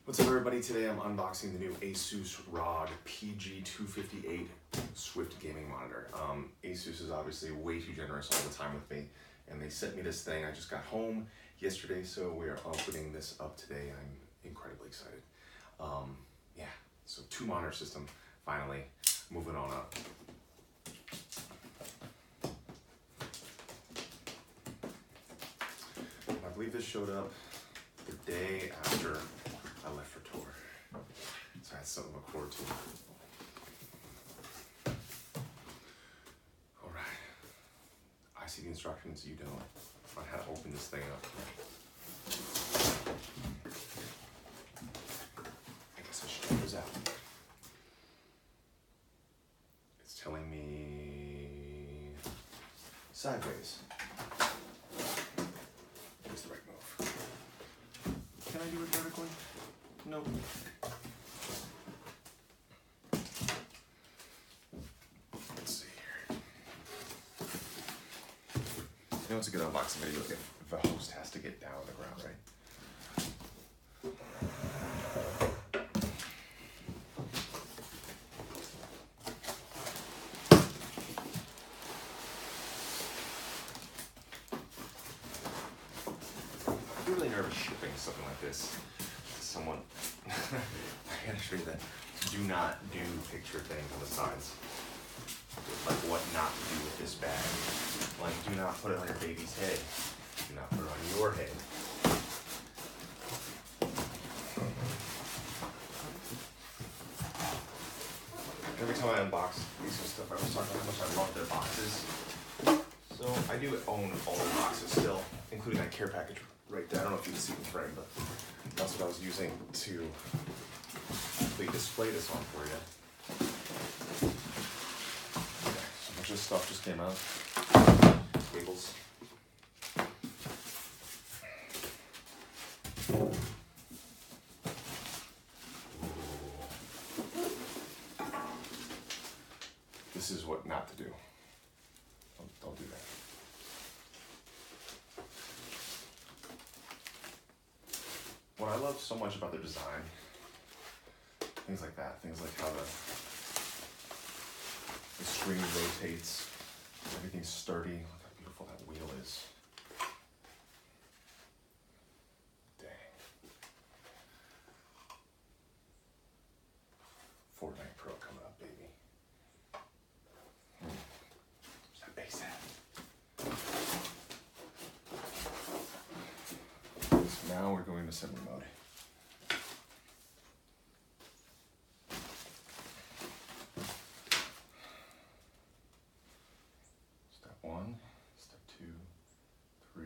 What's up, everybody? Today I'm unboxing the new Asus ROG PG258 Swift gaming monitor. Asus is obviously way too generous all the time with me, and they sent me this thing. I just got home yesterday, so we are opening this up today. I'm incredibly excited. Yeah, so 2-monitor system, finally, moving on up. I believe this showed up the day after I left for tour, so I had something to look forward to. All right, I see the instructions, you don't, on how to open this thing up. I guess I should check this out. It's telling me sideways. Here's the right move. Can I do it vertically? Nope. Let's see here. You know, it's a good unboxing video if the host has to get down on the ground, right? I'm really nervous shipping something like this to someone. I gotta show you that. Do not do picture things on the sides. Like what not to do with this bag. Like do not put it on your baby's head. Do not put it on your head. Every time I unbox these stuff, I was talking about how much I love their boxes. So I do own all the boxes still, including that care package right there. I don't know if you can see the frame, but that's what I was using to display this on for you. Okay, so a bunch of stuff just came out. Cables. This is what not to do. Don't do that. What I love so much about their design, things like that, things like how the screen rotates, everything's sturdy. Look how beautiful that wheel is. Dang. Fortnite Pro coming up, baby. Where's that bass at? So now we're going to assembly mode. Step 1, step 2, 3.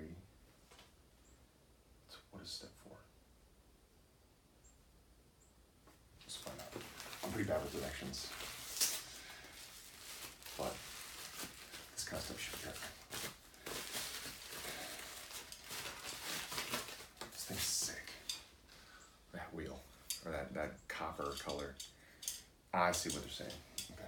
So what is step 4? Let's find out. I'm pretty bad with directions, but this kind of stuff should be good. This thing's sick. That wheel, or that copper color. I see what they're saying. Okay.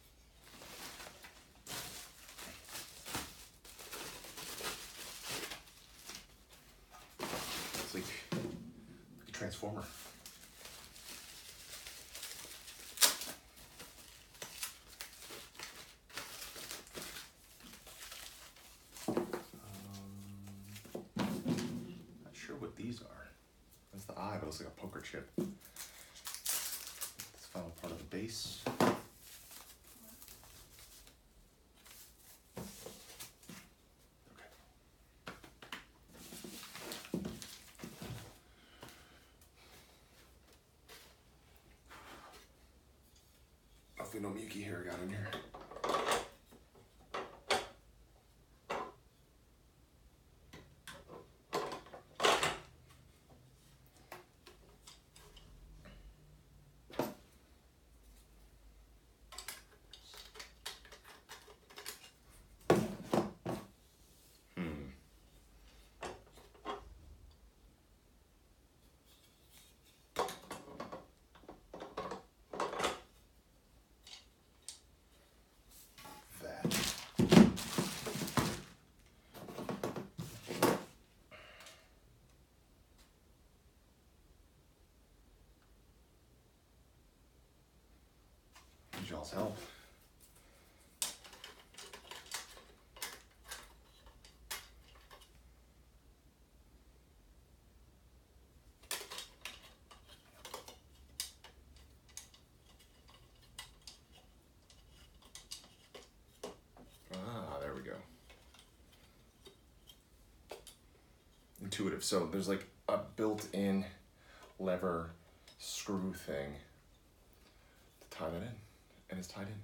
It's like a transformer. Not sure what these are. That's the eye, but it looks like a poker chip. This final part of the base. Okay. Hopefully no Miyuki hair got in here. need y'all's help. There we go. Intuitive. So there's like a built-in lever screw thing to tie that in, and it's tied in.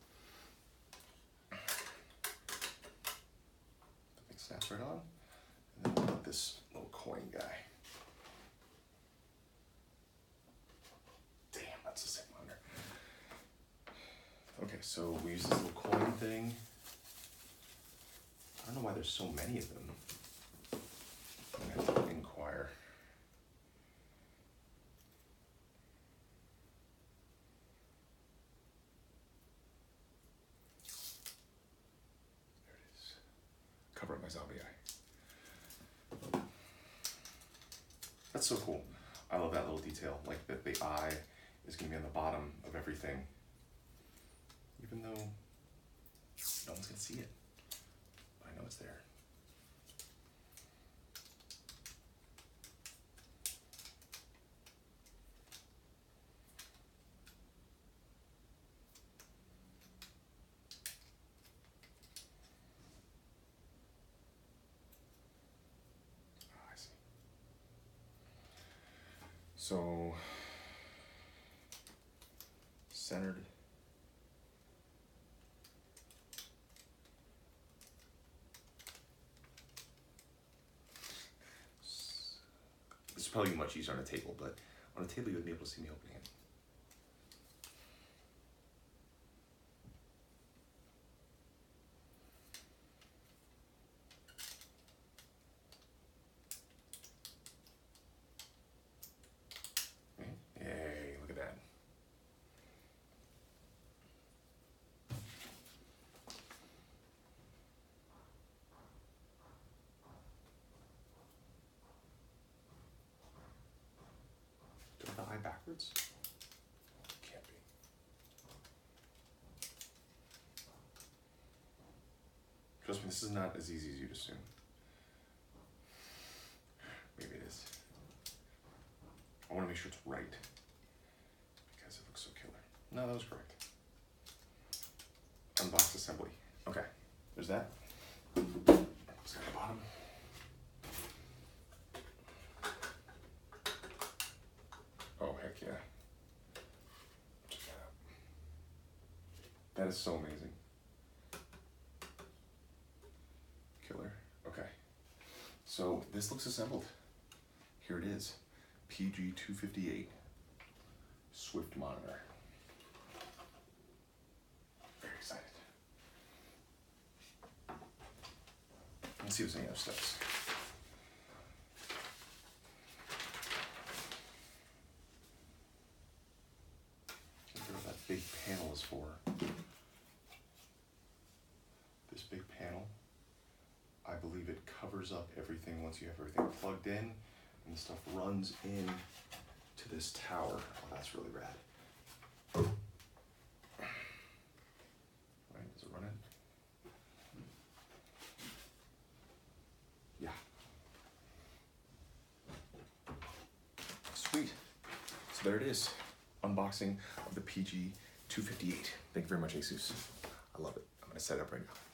The big snaps right on, and then we'll put this little coin guy. Damn, that's the same under. Okay, so we use this little coin thing. I don't know why there's so many of them. I'm gonna have to inquire. There it is. Cover up my zombie eye. That's so cool. I love that little detail, like that the eye is gonna be on the bottom of everything. Even though no one's gonna see it. I know it's there. I see. So, centered. This is probably much easier on a table, but on a table you would be able to see me opening it. Yay, look at that. Do I have the eye backwards? Can't be. Trust me, this is not as easy as you'd assume. Maybe it is. I want to make sure it's right because it looks so killer. No, that was correct. Unbox assembly. Okay, there's that. Let's go to the bottom. Oh, heck yeah. Check that out. That is so amazing. Killer. Okay. So this looks assembled. Here it is. PG258 Swift monitor. Very excited. Let's see if there's any other steps. I wonder what that big panel is for. This big panel, I believe it covers up everything once you have everything plugged in. And the stuff runs in to this tower. Oh, that's really rad. Right, does it run in? Yeah. Sweet. So there it is. Unboxing of the PG258. Thank you very much, ASUS. I love it. I'm gonna set it up right now.